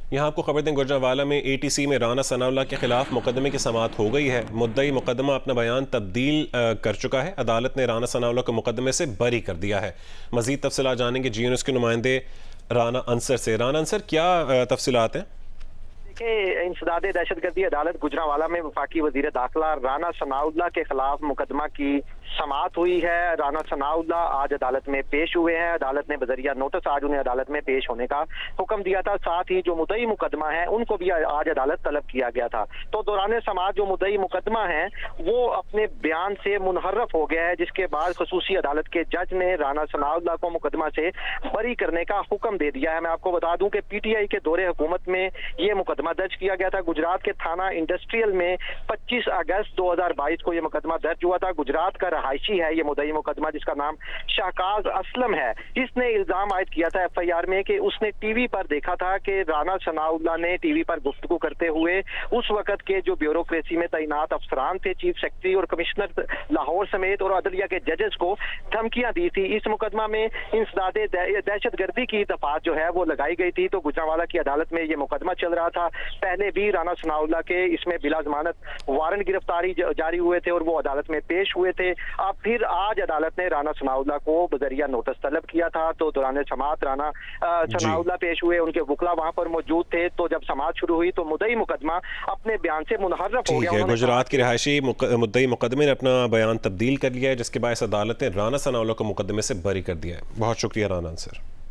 यहाँ आपको खबर दें, गुजरांवाला में ATC में राना सनाउल्लाह के खिलाफ मुकदमे की समाअत हो गई है। मुद्दई मुकदमा अपना बयान तब्दील कर चुका है। अदालत ने राना सनाउल्लाह को मुकदमे से बरी कर दिया है। मजीद तफसीलात जानेंगे GNews न्यूज़ के नुमाइंदे राना अंसर से। राना अंसर, क्या तफसीलात हैं? इंसदादे दहशतगर्दी अदालत गुजरांवाला में वफाकी वजीर दाखिला राना सनाउल्लाह के खिलाफ मुकदमा की समाअत हुई है। राना सनाउल्लाह आज अदालत में पेश हुए हैं। अदालत ने बजरिया नोटिस आज उन्हें अदालत में पेश होने का हुक्म दिया था। साथ ही जो मुद्दई मुकदमा है उनको भी आज अदालत तलब किया गया था। तो दौरान समाअत जो मुद्दई मुकदमा है वो अपने बयान से मुनहरफ हो गया है, जिसके बाद खसूसी अदालत के जज ने राना सनाउल्लाह को मुकदमा से बरी करने का हुक्म दे दिया है। मैं आपको बता दूं कि PTI के दौरे हुकूमत में ये मुकदमा दर्ज किया गया था। गुजरात के थाना इंडस्ट्रियल में 25 अगस्त 2022 को यह मुकदमा दर्ज हुआ था। गुजरात का रहायशी है ये मुद्दई मुकदमा, जिसका नाम शाहकाज असलम है। इसने इल्जाम आयद किया था FIR में कि उसने टीवी पर देखा था कि राना सनाउल्लाह ने टीवी पर गुफ्तगू करते हुए उस वक्त के जो ब्यूरोक्रेसी में तैनात अफसरान थे, चीफ सेक्रेटरी और कमिश्नर लाहौर समेत और अदलिया के जजेस को धमकियां दी थी। इस मुकदमा में इंसदादे दहशतगर्दी की दफात जो है वो लगाई गई थी। तो गुजरांवाला की अदालत में ये मुकदमा चल रहा था। पहले भी राना सनाउल्लाह के इसमें बिला जमानत वारंट गिरफ्तारी जारी हुए थे और वो अदालत में पेश हुए थे। अब फिर आज अदालत ने राना सनाउल्लाह को बजरिया नोटिस तलब किया था। तो दौरान समाअत राना सनाउल्लाह पेश हुए, उनके वकला वहां पर मौजूद थे। तो जब समाअत शुरू हुई तो मुद्दई मुकदमा अपने बयान से मुनहर्रफ हो गया। गुजरात की रिहायशी मुद्दई मुकदमे ने अपना बयान तब्दील कर लिया है, जिसके बायस अदालत ने राना सनाउल्लाह को मुकदमे से बरी कर दिया है। बहुत शुक्रिया राना अंसर।